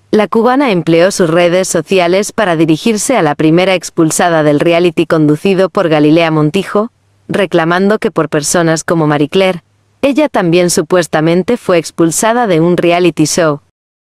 La cubana empleó sus redes sociales para dirigirse a la primera expulsada del reality conducido por Galilea Montijo, reclamando que por personas como Marie Claire, ella también supuestamente fue expulsada de un reality show.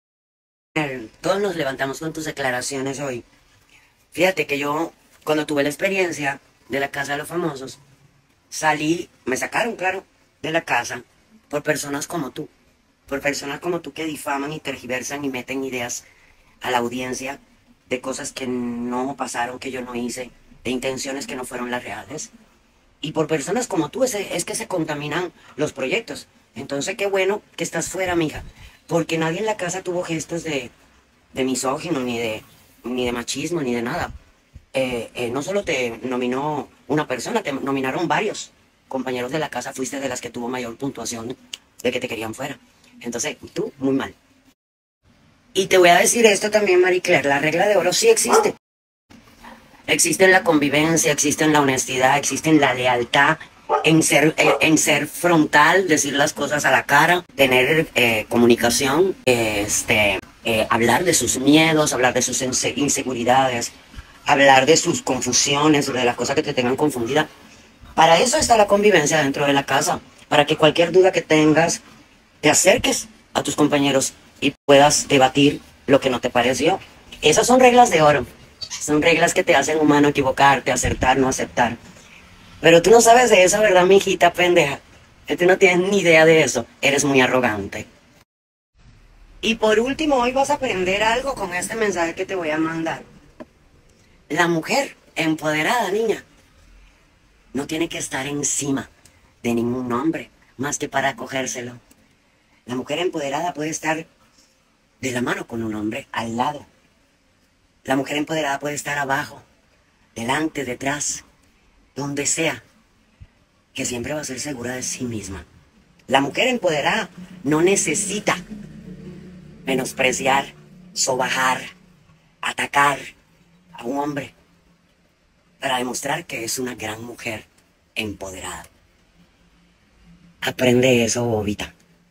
Todos nos levantamos con tus declaraciones hoy. Fíjate que yo, cuando tuve la experiencia de la Casa de los Famosos, salí, me sacaron, claro, de la casa por personas como tú. Por personas como tú que difaman y tergiversan y meten ideas a la audiencia de cosas que no pasaron, que yo no hice, de intenciones que no fueron las reales. Y por personas como tú es que se contaminan los proyectos. Entonces qué bueno que estás fuera, mija, porque nadie en la casa tuvo gestos de misógino, ni de machismo, ni de nada. No solo te nominó una persona, te nominaron varios compañeros de la casa, fuiste de las que tuvo mayor puntuación de que te querían fuera. Entonces, tú, muy mal. Y te voy a decir esto también, Marie Claire, la regla de oro sí existe. Existe en la convivencia, existe en la honestidad, existe en la lealtad, en ser frontal, decir las cosas a la cara, tener comunicación, hablar de sus miedos, hablar de sus inseguridades, hablar de sus confusiones, de las cosas que te tengan confundida. Para eso está la convivencia dentro de la casa, para que cualquier duda que tengas, te acerques a tus compañeros y puedas debatir lo que no te pareció. Esas son reglas de oro. Son reglas que te hacen humano equivocarte, acertar, no aceptar. Pero tú no sabes de eso, ¿verdad, mi hijita pendeja? Que tú no tienes ni idea de eso. Eres muy arrogante. Y por último, hoy vas a aprender algo con este mensaje que te voy a mandar. La mujer empoderada, niña, no tiene que estar encima de ningún hombre, más que para acogérselo. La mujer empoderada puede estar de la mano con un hombre, al lado. La mujer empoderada puede estar abajo, delante, detrás, donde sea, que siempre va a ser segura de sí misma. La mujer empoderada no necesita menospreciar, sobajar, atacar a un hombre para demostrar que es una gran mujer empoderada. Aprende eso, bobita.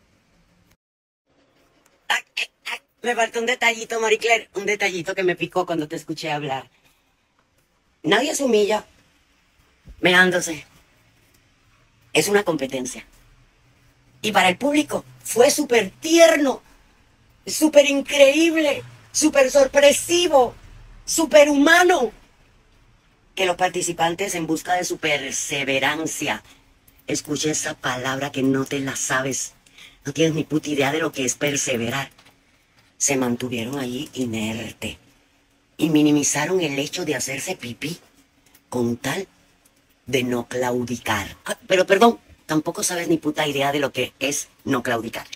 Me falta un detallito, Marie Claire, un detallito que me picó cuando te escuché hablar. Nadie se humilla meándose. Es una competencia. Y para el público fue súper tierno, súper increíble, súper sorpresivo, súper humano, que los participantes, en busca de su perseverancia, escuché esa palabra que no te la sabes, no tienes ni puta idea de lo que es perseverar. Se mantuvieron allí inerte y minimizaron el hecho de hacerse pipí con tal de no claudicar. Pero perdón, tampoco sabes ni puta idea de lo que es no claudicar.